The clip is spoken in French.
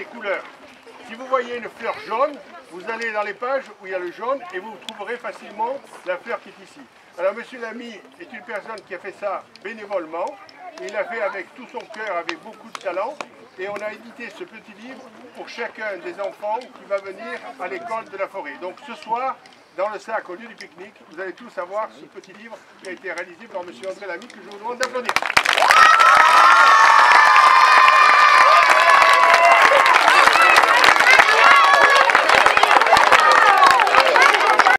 couleurs. Si vous voyez une fleur jaune, vous allez dans les pages où il y a le jaune et vous trouverez facilement la fleur qui est ici. Alors Monsieur Lamy est une personne qui a fait ça bénévolement. Il l'a fait avec tout son cœur, avec beaucoup de talent. Et on a édité ce petit livre pour chacun des enfants qui va venir à l'école de la forêt. Donc ce soir, dans le sac, au lieu du pique-nique, vous allez tous avoir ce petit livre qui a été réalisé par Monsieur André Lamy, que je vous demande d'applaudir.